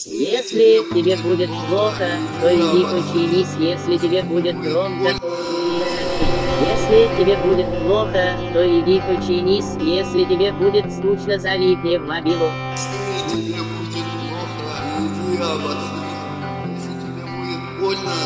Если тебе будет плохо, то иди починись, если тебе будет громко. Если тебе будет плохо, то иди починись, если тебе будет скучно, залипни в мобилу. Если тебе будет плохо, иди обосрись. Если тебе будет больно,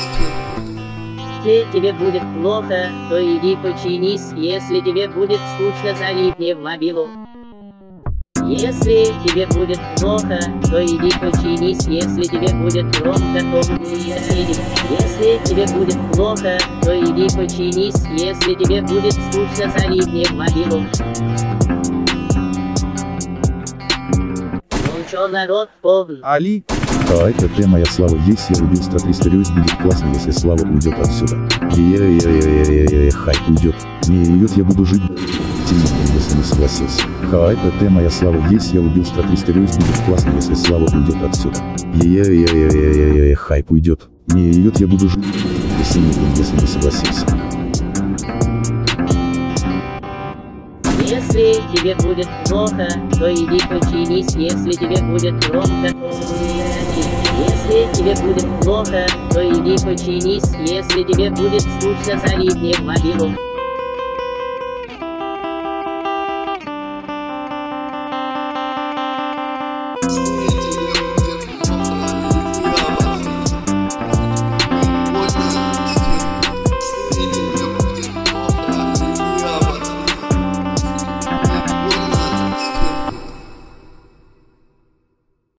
Если тебе будет плохо, то иди починись, если тебе будет скучно, залипни в мобилу. Если тебе будет плохо, то иди починись, если тебе будет громко, то едем. Если тебе будет плохо, то иди починись, если тебе будет скучно, залипни в мобилу. Ну чё, народ, полный. Али, А это ты, моя Слава, есть я рубил 100-300, будет классно, если Слава уйдет отсюда. Хайп уйдет. Не идет, я буду жить, если не согласился. Это ты, моя Слава, есть я убил 100-300, будет классно, если Слава уйдет отсюда. Хайп уйдет. Не идет, я буду жить, если не согласился. Если тебе будет плохо, то иди починись, если тебе будет громко, то если тебе будет плохо, то иди починись, если тебе будет скучно, залипни в мобилу.